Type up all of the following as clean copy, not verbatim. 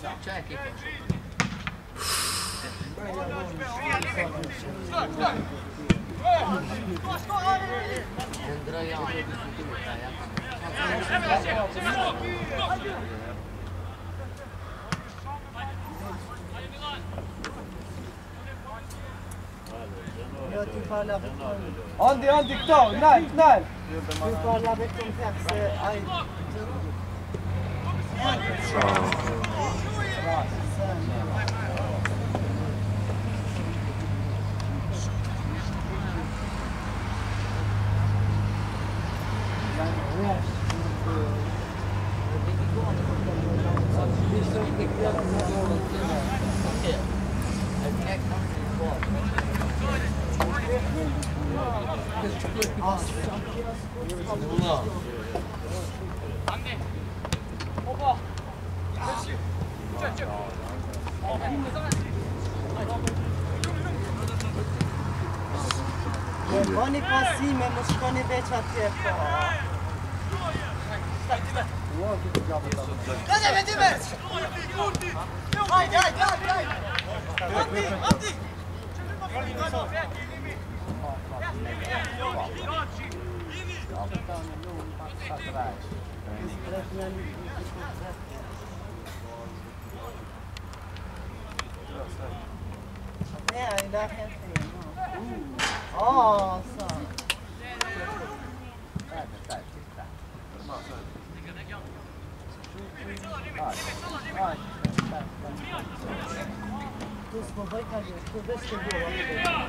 Andy, klar! Knall! Tu parles avec ton père, c'est... On est pas si, mais moi je connais déjà très fort. Il a rien fait, non. Oh, ça. Doucement, vai cair. Tu vê se chegou.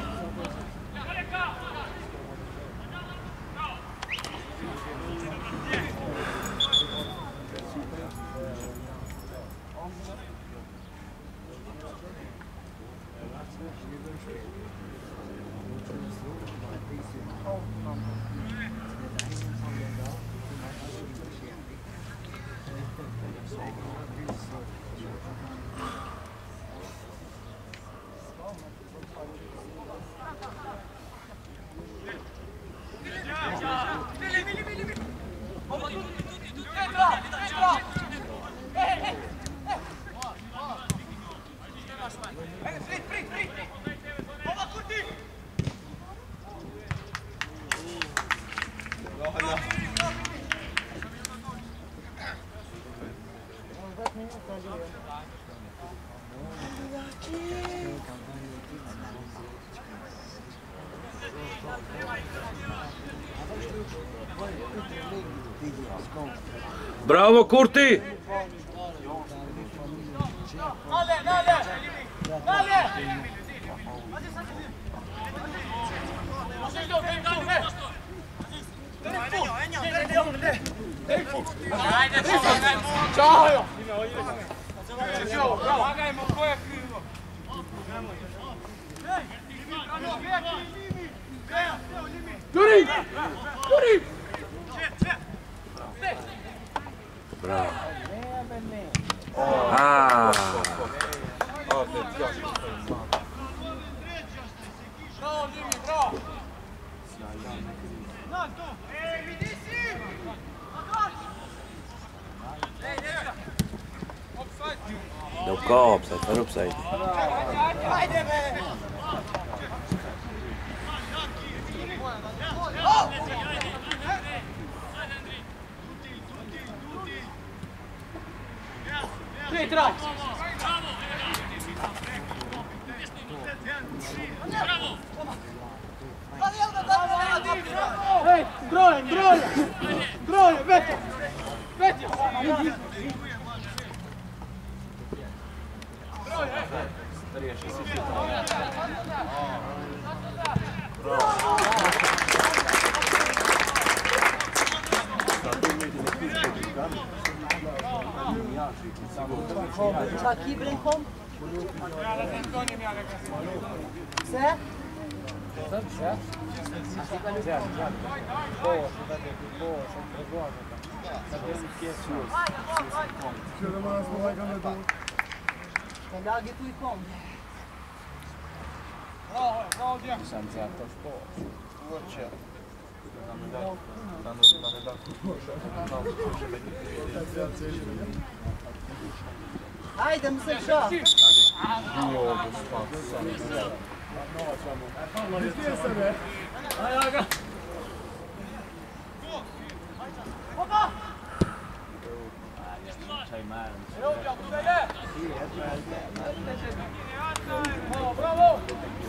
Bravo Kurti! Bravo. Ah. No call upside, not upside. Zdroje, Vetja! Riješi si. Čak i Brinkom? Sve? Lagi tu i kom. Sen sätter spår. Watcha. Ajde, musel šao. Bravo!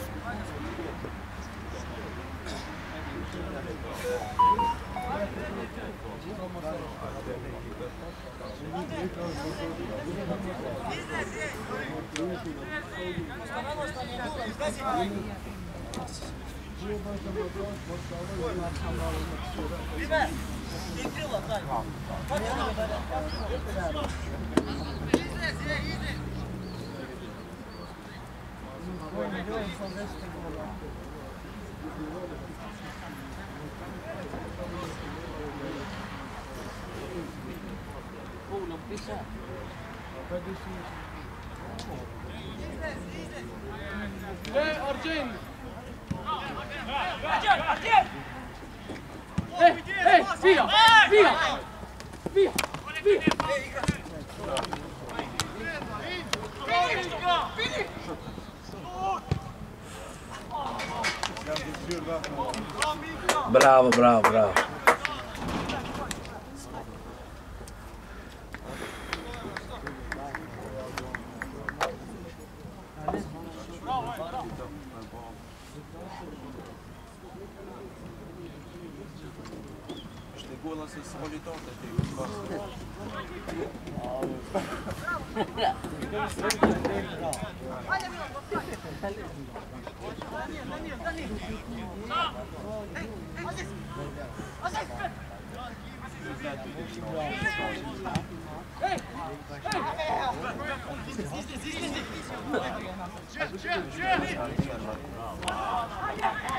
Argent! Via! Via! Via! Bravo, bravo, bravo. Štai golas įsivalytota, tai Hey!